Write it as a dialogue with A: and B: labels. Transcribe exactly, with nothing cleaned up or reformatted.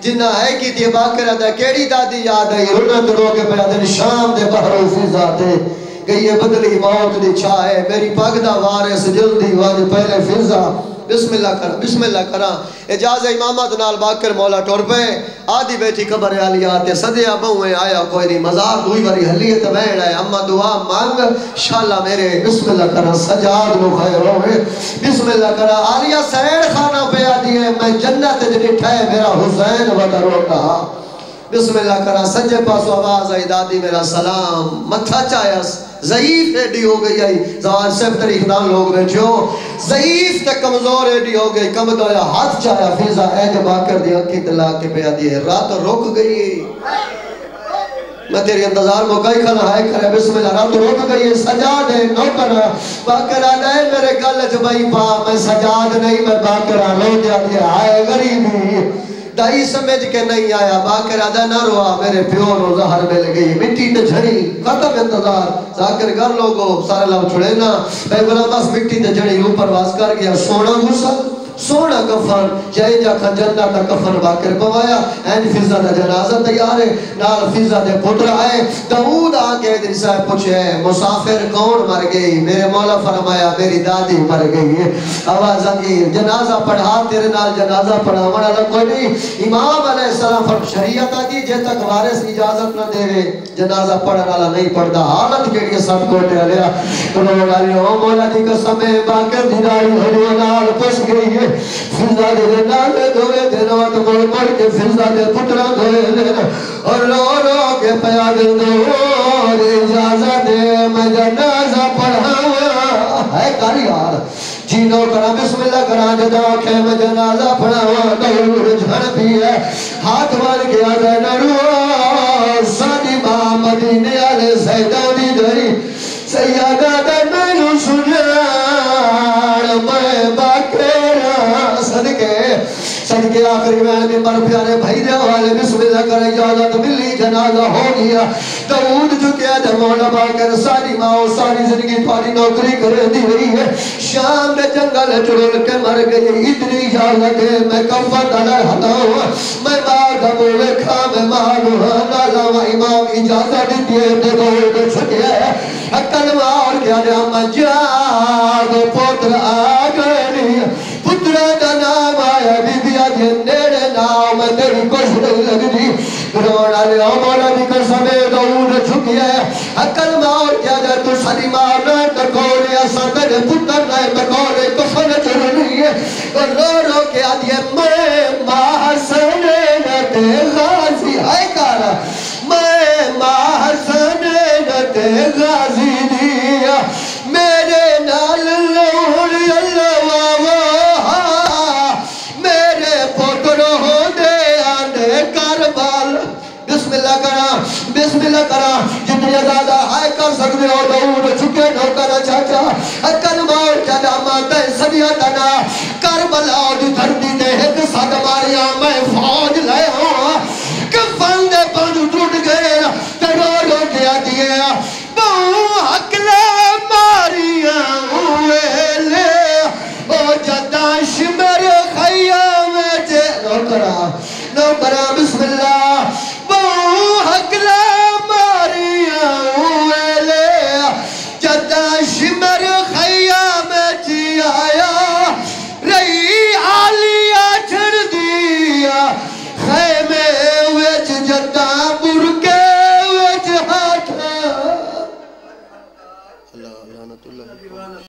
A: جنہ ہے کی تھی باقر آدھا کیڑی دادی یاد ہے رونا تو رو کے پہ دن شام دے بحر و فضا تے گئی بدلی موت دی چھائے میری پاک دا وارث جلدی واج پہلے فضا بسم اللہ کرا بسم اللہ کرا اجاز امامت نال باکر مولا ٹور پہ آدھی بیٹھی قبر علی آتے صدیہ بہویں آیا کوئی نہیں مزار دوئی باری حلیت بیڑ ہے اما دعا مانگ شاءاللہ میرے بسم اللہ کرا سجاد نو خیر ہوئے بسم اللہ کرا آلیہ سین خانہ پہ آدھی ہے میں جنت جنی ٹھائے میرا حسین وطر ہوتا بسم اللہ کرا سجے پاسو آواز آئی دادی میرا سلام متھا چاہیس ضعیف ایڈی ہو گئی آئی زوان صرف تاریخ دان لوگ بیٹھے ہو ضعیف تے کمزور ایڈی ہو گئی کم دویا ہاتھ چاہیا فیضا اے جب آکر دی انکی دلا کے پہ آدھی ہے رات روک گئی میں تیری انتظار موقعی کھنا ہے کرے بسم اللہ رات روک گئی سجاد ہے نوکر باکر آدھا ہے میرے گل جبائی پا میں سجاد نہیں میں باکر آلو دیا دیا آئے غریبی دائی سمجھ کے نہیں آیا باکر آدھا نہ روا میرے پیور و زہر مل گئی مٹی تے جھڑی ختم انتظار ذاکر گر لوگو سارے لوگ چھڑے نا بے بلا بس مٹی تے جھڑی اوپر واس کر گیا سونا غسل سونا کفن جائے جا کھا جنہ تا کفن باکر پوایا این فضا دا جنازہ تیارے نال فضا دے پتر آئے داود آگے دن صاحب پوچھے مسافر کون مر گئی میرے مولا فرمایا میری دادی مر گئی آواز انگیر جنازہ پڑھا تیرے نال جنازہ پڑھا مڑا لگو نہیں امام علیہ السلام فرم شریعت آدھی جے تک وارث اجازت نہ دے جنازہ پڑھنا والا نہیں پڑھتا حالت کے لیے سب کو دے لیا انہوں نے او مولا دی قسم باکر دی داڑھی ہڈیوں نال پس گئی ہے فضا دے نالے دوئے دے نوات مڑ مڑ کے فضا دے پترہ دوئے دے اور رو رو کے پیاد دور اجازت دے میں جنازہ پڑھاوا ہے کاری یار جینو کرا بسم اللہ کرا جدا کہ میں جنازہ پڑھاوا دور جھڑ بھی ہے ہاتھ مار کے آدھے نروا سادی ماں مدینے آلے سیدانی دری سیادہ دے میں سنیاڑ میں باکر صدقے صدقے آخری میں بھی مر پیارے بھائی دے والے بسم اللہ کر اجازت ملی جنازہ ہو گیا داود چکے دے مولا باکر ساری ماں ساری زندگی پاری نوکری کر دی رہی ہے شام میں جنگل چڑھل کے مر گئی اتنی اجازت ہے میں کفت علیہ ہتاؤں میں ماں دموے کھا میں مانو نالا و امام اجازت دیئے دے دو چھکے کلمہ اور کیا دے ہم جاگ پتر آگری پتر دا نام آیا بی بی آدھے نیڑے نام تیری کچھ نہیں لگ دی روڑا لے مولا بھی قسم دور چھکی ہے کلمہ اور کیا دے تو سلیمہ نہ تکورے ایسا تیرے پتر نہ تکورے کفن چرنی ہے رو رو کے آدھے میں محسن نتے غازی ہے کارا میں محسن نتے غازی دیا میرے نال لوڑ اللہ واہ میرے پتر ہو دے آنے کربال بسم اللہ کرا بسم اللہ کرا جتنی زیادہ آئے کر سکتے ہو دور چکے نو کرا چاچا اکل مور چلا ماتے سبیہ تنا کربلا جو دھرتی دے ایک ساتھ ماریا میں فوج لے ہوں کفن دے پانچ ٹوٹ گئے تیرو لو کیا دیئے بہو حقلے ماریا ہوئے لے او جداش میرے خیام جے نو کرا نو کرا بسم اللہ بہو حقلے ماریا ہوئے لے جداش میرے خیام جی آیا رہی آلیا چھڑ دیا خیمے ویچ جدہ برکے ویچ ہاتھ اللہ لعنت اللہ